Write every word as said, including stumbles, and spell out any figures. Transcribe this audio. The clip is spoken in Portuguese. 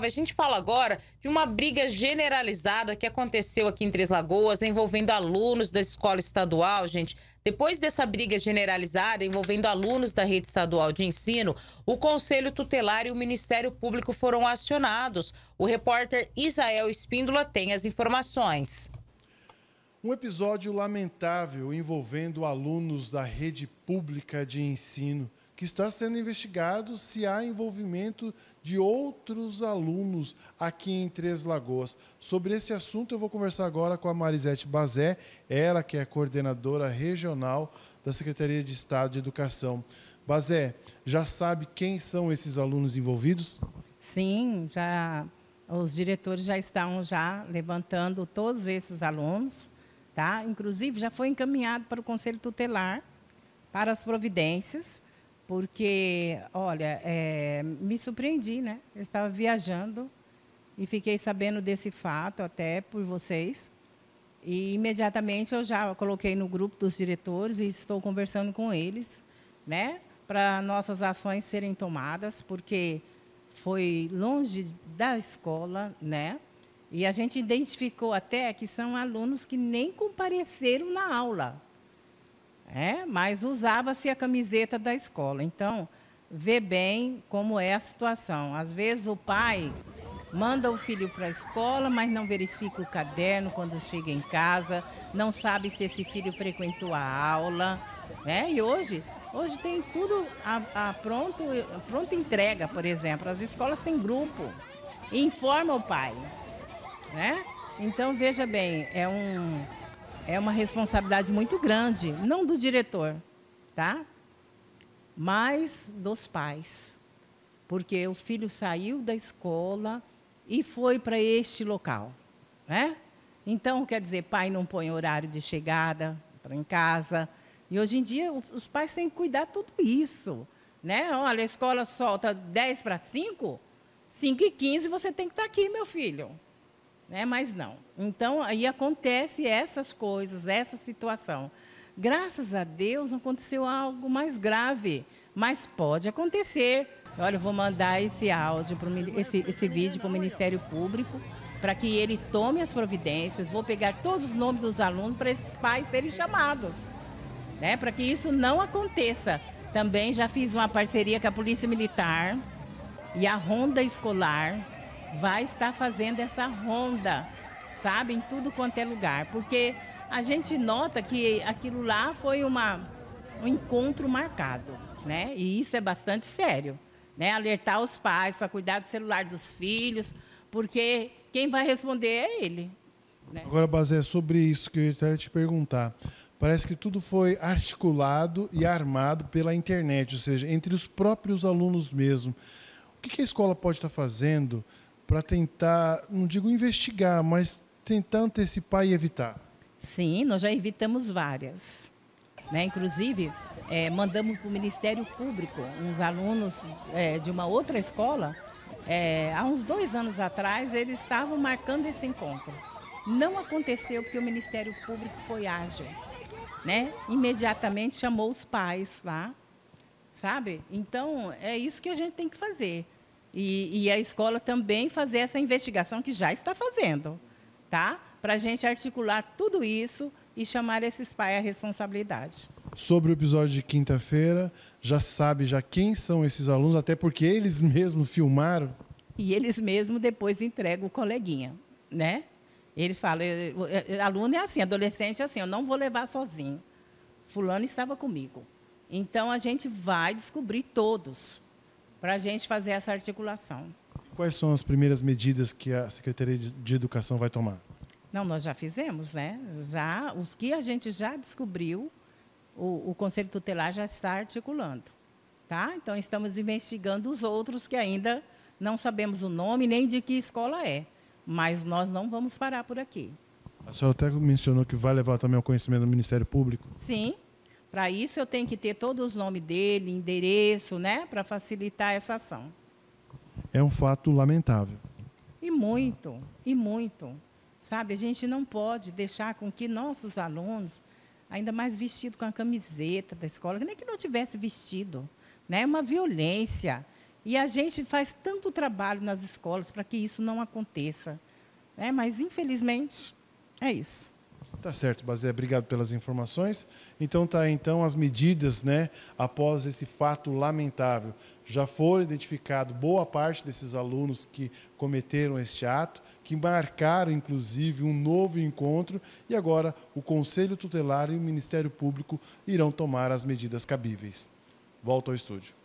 A gente fala agora de uma briga generalizada que aconteceu aqui em Três Lagoas, envolvendo alunos da escola estadual, gente. Depois dessa briga generalizada envolvendo alunos da rede estadual de ensino, o Conselho Tutelar e o Ministério Público foram acionados. O repórter Isael Espíndola tem as informações. Um episódio lamentável envolvendo alunos da rede pública de ensino, que está sendo investigado se há envolvimento de outros alunos aqui em Três Lagoas. Sobre esse assunto eu vou conversar agora com a Marisete Bazé, ela que é coordenadora regional da Secretaria de Estado de Educação. Bazé, já sabe quem são esses alunos envolvidos? Sim, já os diretores já estão já levantando todos esses alunos, tá? Inclusive já foi encaminhado para o Conselho Tutelar para as providências. Porque, olha, é, me surpreendi, né? Eu estava viajando e fiquei sabendo desse fato até por vocês. E, imediatamente, eu já coloquei no grupo dos diretores e estou conversando com eles, né? Para nossas ações serem tomadas, porque foi longe da escola, né? E a gente identificou até que são alunos que nem compareceram na aula. É, mas usava-se a camiseta da escola. Então, vê bem como é a situação. Às vezes, o pai manda o filho para a escola, mas não verifica o caderno quando chega em casa, não sabe se esse filho frequentou a aula. Né? E hoje, hoje tem tudo a, a pronto, pronta entrega, por exemplo. As escolas têm grupo e informa o pai. Né? Então, veja bem, é um... É uma responsabilidade muito grande, não do diretor, tá? Mas dos pais. Porque o filho saiu da escola e foi para este local, né? Então, quer dizer, pai não põe horário de chegada para em casa. E hoje em dia, os pais têm que cuidar de tudo isso, né? Olha, a escola solta dez para cinco, cinco e quinze você tem que estar aqui, meu filho. Né? Mas não. Então, aí acontece essas coisas, essa situação. Graças a Deus, não aconteceu algo mais grave, mas pode acontecer. Olha, eu vou mandar esse áudio, pro, esse, esse vídeo para o Ministério Público, para que ele tome as providências. Vou pegar todos os nomes dos alunos para esses pais serem chamados, né? Para que isso não aconteça. Também já fiz uma parceria com a Polícia Militar e a Ronda Escolar vai estar fazendo essa ronda, sabe, em tudo quanto é lugar, porque a gente nota que aquilo lá foi uma, um encontro marcado, né? E isso é bastante sério, né? Alertar os pais para cuidar do celular dos filhos, porque quem vai responder é ele. Né? Agora, Bazé, sobre isso que eu ia até te perguntar. Parece que tudo foi articulado e armado pela internet, ou seja, entre os próprios alunos mesmo. O que a escola pode estar fazendo para tentar, não digo investigar, mas tentar antecipar e evitar? Sim, nós já evitamos várias. Né? Inclusive, é, mandamos para o Ministério Público uns alunos é, de uma outra escola. É, há uns dois anos atrás, eles estavam marcando esse encontro. Não aconteceu porque o Ministério Público foi ágil. Né? Imediatamente chamou os pais lá, sabe? Então, é isso que a gente tem que fazer. E, e a escola também fazer essa investigação que já está fazendo, tá? Para a gente articular tudo isso e chamar esses pais à responsabilidade. Sobre o episódio de quinta-feira, já sabe já quem são esses alunos, até porque eles mesmos filmaram? E eles mesmos depois entregam o coleguinha, né? Eles falam, aluno é assim, adolescente é assim, eu não vou levar sozinho. Fulano estava comigo. Então, a gente vai descobrir todos, para a gente fazer essa articulação. Quais são as primeiras medidas que a Secretaria de Educação vai tomar? Não, nós já fizemos, né? Já, os que a gente já descobriu, o, o Conselho Tutelar já está articulando. Tá? Então, estamos investigando os outros que ainda não sabemos o nome nem de que escola é. Mas nós não vamos parar por aqui. A senhora até mencionou que vai levar também ao conhecimento do Ministério Público? Sim. Para isso, eu tenho que ter todos os nomes dele, endereço, né, para facilitar essa ação. É um fato lamentável. E muito, e muito. Sabe, a gente não pode deixar com que nossos alunos, ainda mais vestidos com a camiseta da escola, nem que não tivesse vestido, né, uma violência. E a gente faz tanto trabalho nas escolas para que isso não aconteça. Né? Mas, infelizmente, é isso. Tá certo, Bazé, obrigado pelas informações. Então tá, então as medidas, né, após esse fato lamentável, já foram identificado boa parte desses alunos que cometeram este ato, que marcaram inclusive um novo encontro, e agora o Conselho Tutelar e o Ministério Público irão tomar as medidas cabíveis. Volto ao estúdio.